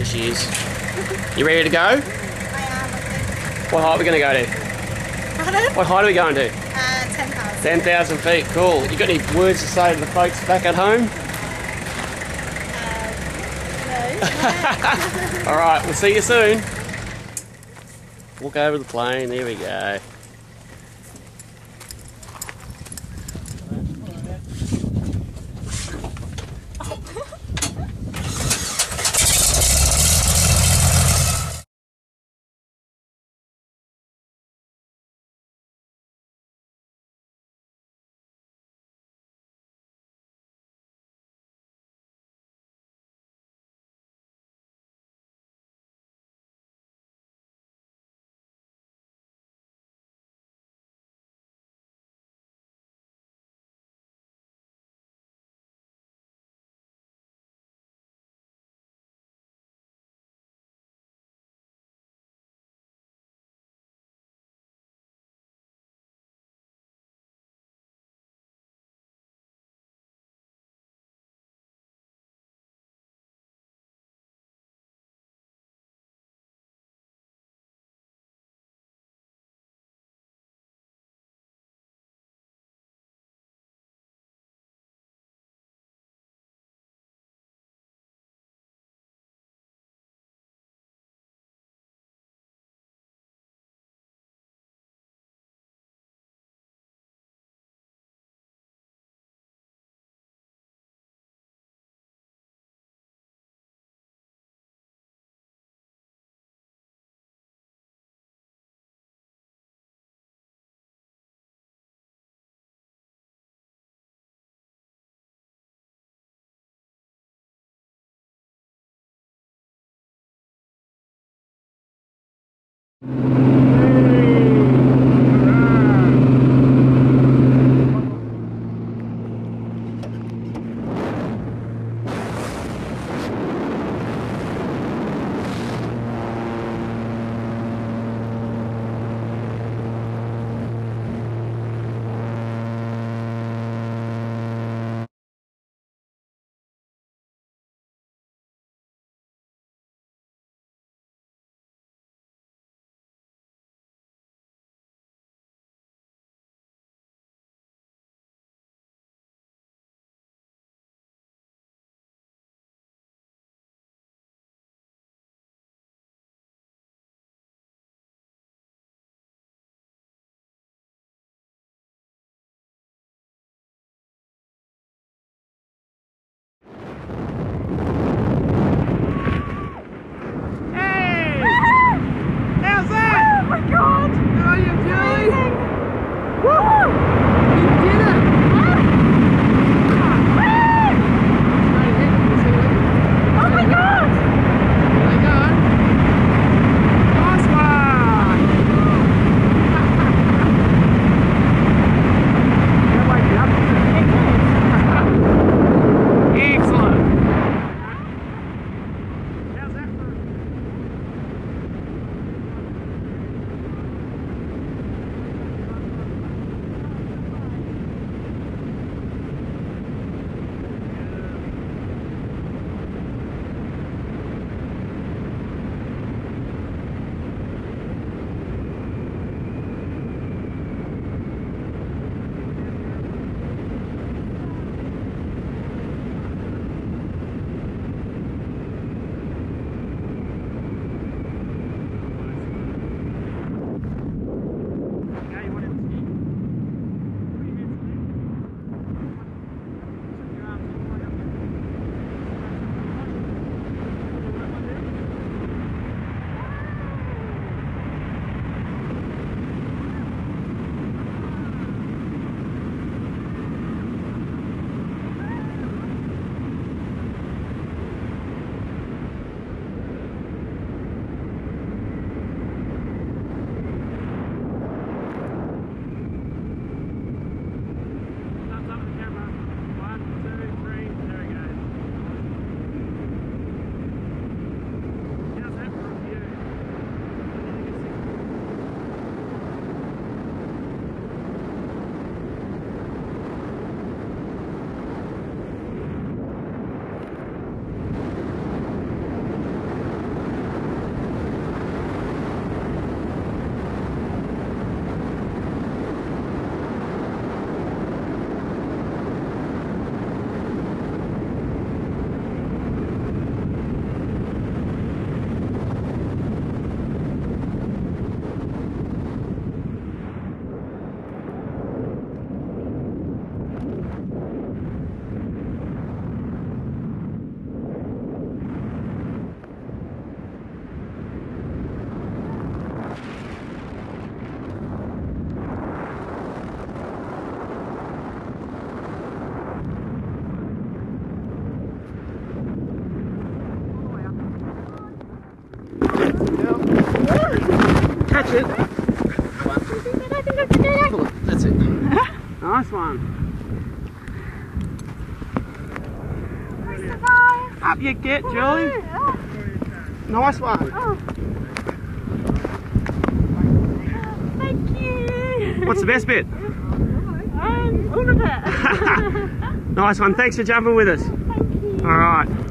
she is. You ready to go? I am, I think. What height are we going to go to? Pardon? What height are we going to? 10,000. 10,000 feet, cool. You got any words to say to the folks back at home? No. Alright, we'll see you soon. Walk over the plane, there we go. it. Pull it. That's it. Nice one. Up you get, Julie. Nice one. Thank you. What's the best bit? All of it. Nice one. Thanks for jumping with us. Thank you. All right.